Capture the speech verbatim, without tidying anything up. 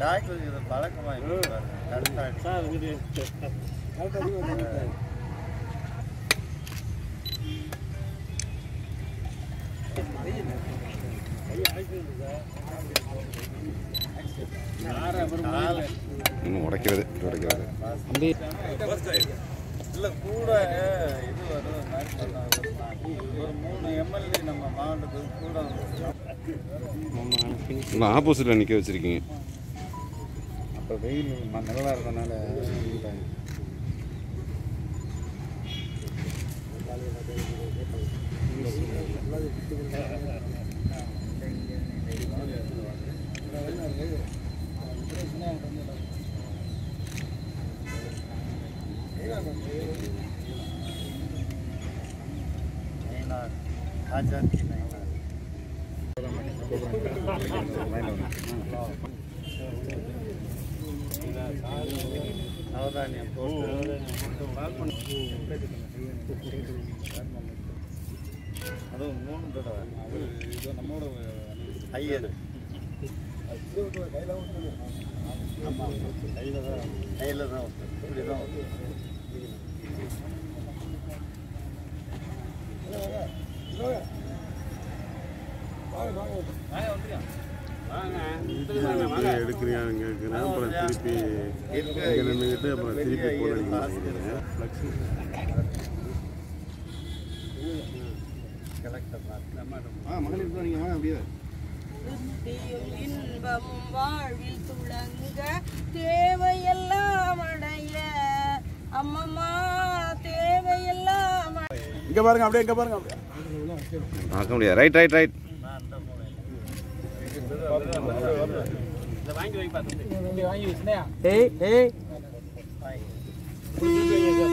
Doctor இது பழக்கமாக sir இன்னும் உடைக்கிறது உடைக்கிறது இல்லை கூட இது வரும் ஒரு மூணு எம்எல்ஏ நம்ம மாவட்டத்துக்கு கூட இல்லை ஆப்போசிட்டில் நிற்க வச்சுருக்கீங்க. அப்போ வெயில் நல்லா இருந்தனால அதுவும் மூணு தடவை இது நம்மளோட ஐயர் ஆமாம் கையில் தான் கையில் தான் இப்படி தான் எடுக்கிறியான்னு கேட்குறேன். அப்புறம் திருப்பி நின்றுக்கிட்டு அப்புறம் திருப்பி போன இன்பமும் வாழ்வில் துளங்க தேவையெல்லாம் அடைய அம்மம்மா தேவையெல்லாம் இங்க பாருங்க அப்படியே இங்க பாருங்க அப்படியே பார்க்க முடியாது. ரைட் ரைட் ரைட் வாங்கி வை பாத்து வாங்கி வச்சுனே ஏய் ஏய்